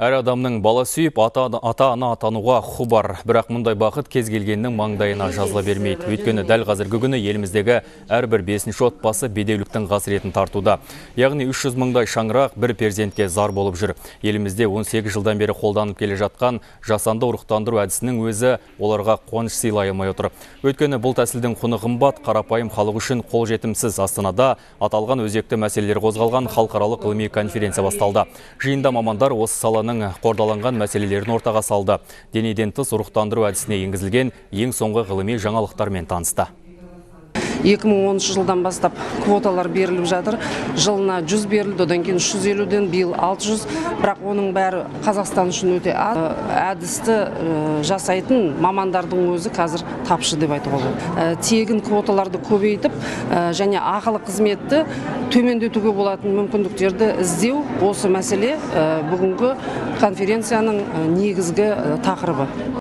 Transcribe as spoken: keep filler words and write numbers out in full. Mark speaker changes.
Speaker 1: Әр адамның бала сүйіп, ата-ана атануға құқы бар. Бірақ мұндай бақыт кез келгеннің маңдайына жазыла бермейді. Өйткені дәл қазіргі күні еліміздегі әрбір бесінші отбасы бедеуліктің қасіретін тартуда. Яғни үш жүз мыңдай шаңырақ бір перзентке зар болып жүр. Елімізде он сегіз жылдан бері қолданып келе жатқан жасанды ұрықтандыру әдісінің өзі оларға қуаныш сыйлай алмай отыр. Өйткені бұл тәсілдің құны қымбат, қарапайым халық үшін қолжетімсіз. Астанада аталған өзекті мәселелер қозғалған халықаралық ғылыми конференция басталды. Жиында мамандар осы саланың қордаланған мәселелерін ортаға салды. Денеден тыс ұрықтандыру әдісіне енгізілген ең соңғы ғылыми жаңалықтармен танысты.
Speaker 2: екі мың оныншы жылдан бастап квоталар беріліп жатыр. Жылына жүз берілді, одан кейін үш жүз елуден биыл алты жүз. Бірақ оның бәрі Қазақстан үшін өте аз. Әдісті жасайтын мамандардың өзі қазір тапшы деп айтуға болады. Тегін квоталарды көбейтіп, және ақылы қызметті төмендетуге болатын мүмкіндіктерді іздеу, осы мәселе бүгінгі конференцияның негізгі тақырыбы.